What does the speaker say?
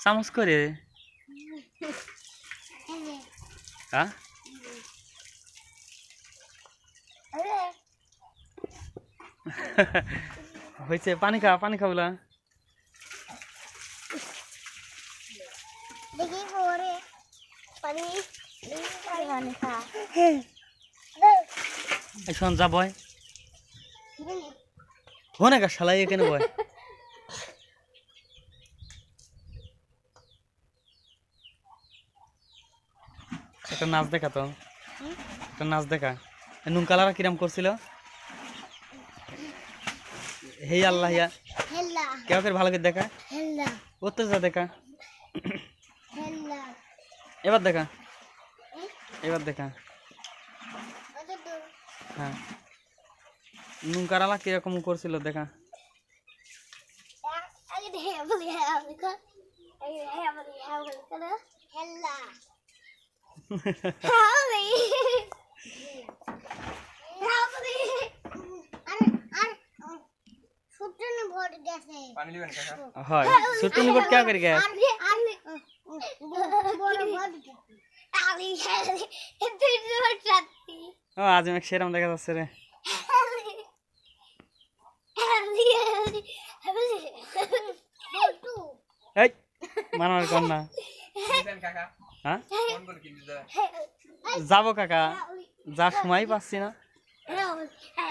চামচ করে হ্যাঁ হয়েছে পানি খা বলা শোন যা বয় হোনে গা শালাই এখানে বয় একটা নাচ দেখা তো একটা নাচ দেখা নুন কালারা কিরাম করছিল হে আল্লাহ ইয়া কেউ করে ভালো করে দেখা ও তো যা দেখা এবার দেখা হ্যাঁ নুন কালারা কিরকম করছিল দেখা হয় ছোট নিবট क्या कर गया आज मैं शेरम देखा যাচ্ছে রে এই মানার কোন না হ্যাঁ যাবো কাকা যা সময় পাচ্ছি না